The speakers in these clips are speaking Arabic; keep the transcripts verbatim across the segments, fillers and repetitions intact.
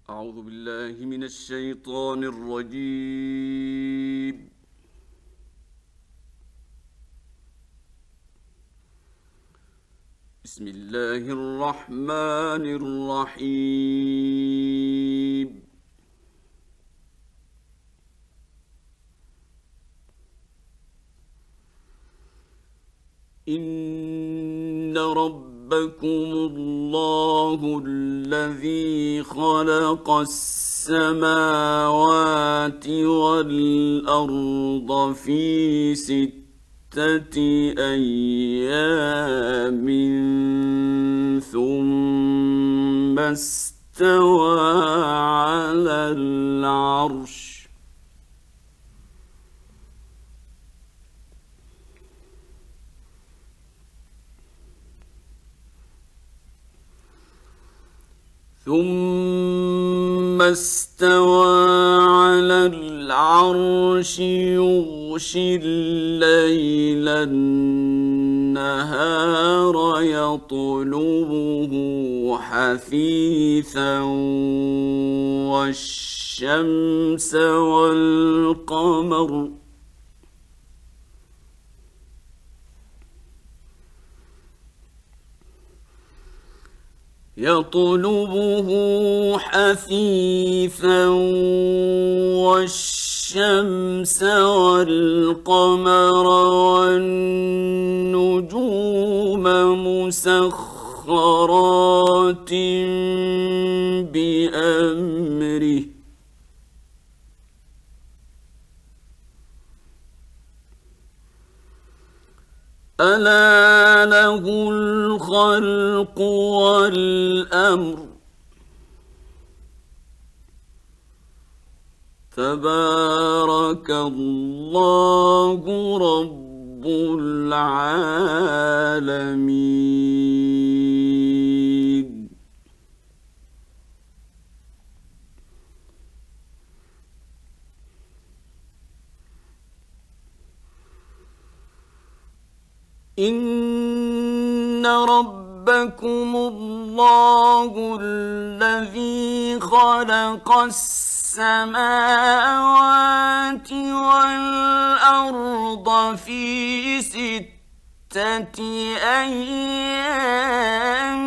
أعوذ بالله من الشيطان الرجيم. بسم الله الرحمن الرحيم. إن ربكم الله الذي خلق السماوات والأرض في ستة أيام ثم استوى على العرش ثم استوى على العرش يغشي الليل النهار يطلبه حثيثا والشمس والقمر يطلبه حثيثا والشمس والقمر والنجوم مسخرات بأمره ألا له الخلق والأمر تبارك الله رب العالمين. إن ربكم الله الذي خلق السماوات والأرض في ستة أيام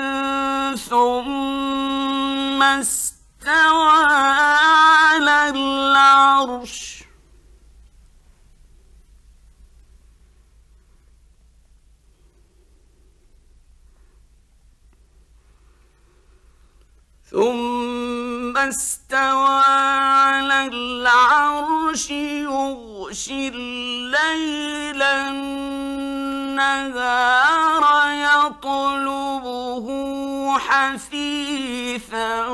ثم استوى على العرش ثم استوى على العرش يغشي الليل النهار يطلبه حثيثا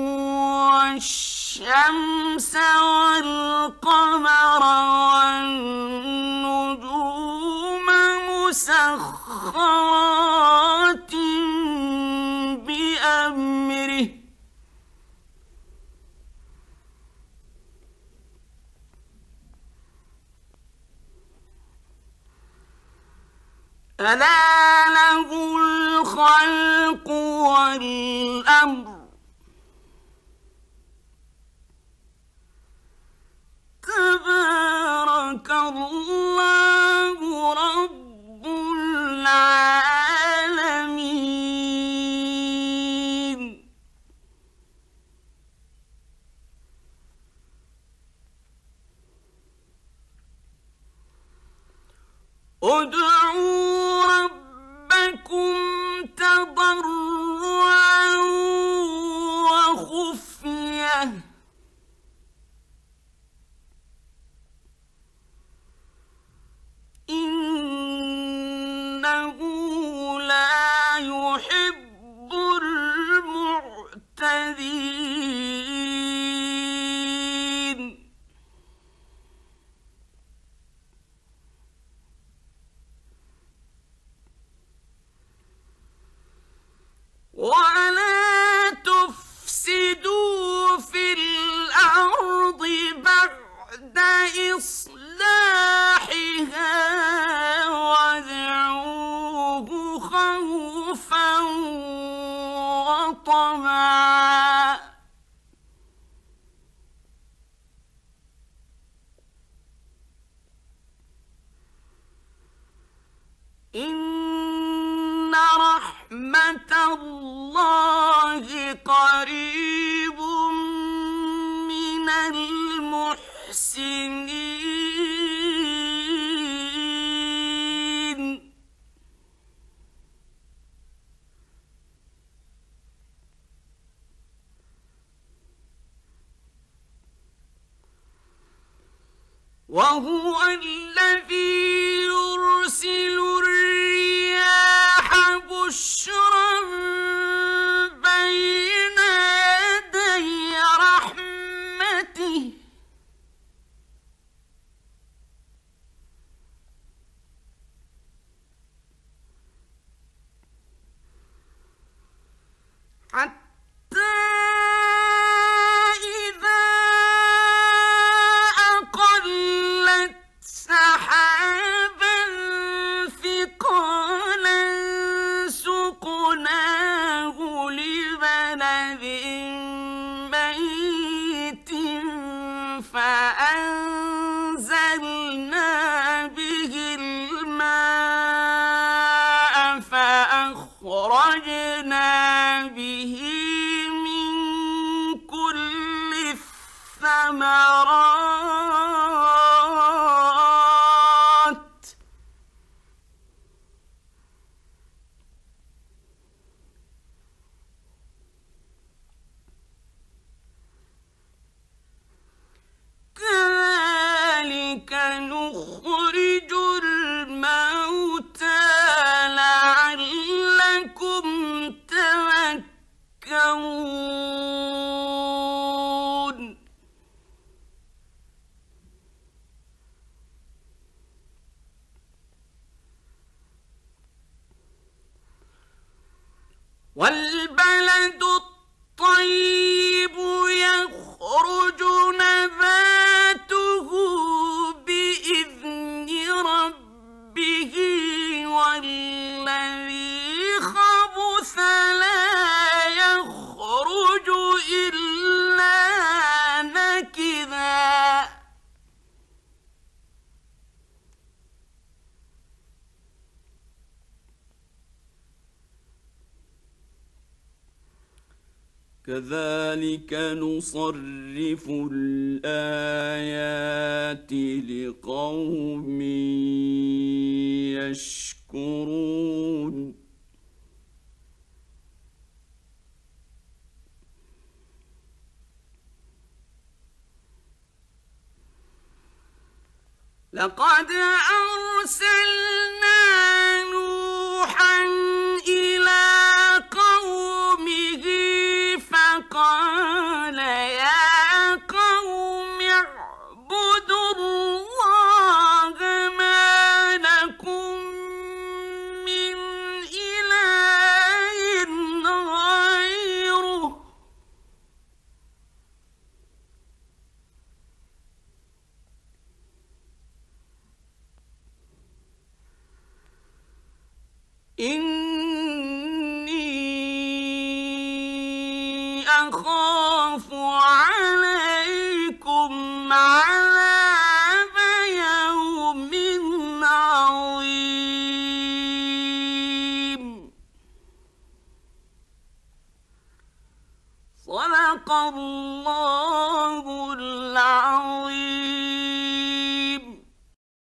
والشمس والقمر والنجوم مسخرات بأمره ألا له الخلق والأمر تبارك الله رب العالمين. ادعوا ربكم تضرعا وخفية إنه لا يحب المعتدين. ولا تفسدوا في الأرض بعد إصلاحها وادعوه خوفا وطمعا قريب من المحسنين وهو الذي يرسل الرياح بشرا بين يدي رحمته حتى إذا أقلت سحابا ثقالا سقناه لبلد ميت فأنزلنا به الماء فأخرجنا به من كل الثمرات كذلك نخرج الموتى لعلكم تذكرون والبلد الطيب يخرج نباته بإذن ربه والذي خبث لا يخرج إلا نكدا كذلك نصرف الآيات لقوم يشكرون لقد أرسلنا نوحا إلى قومه فقال يا قوم اعبدوا الله ما لكم من إله غيره إني أخاف عليكم عذاب يوم عظيم صدق الله العظيم.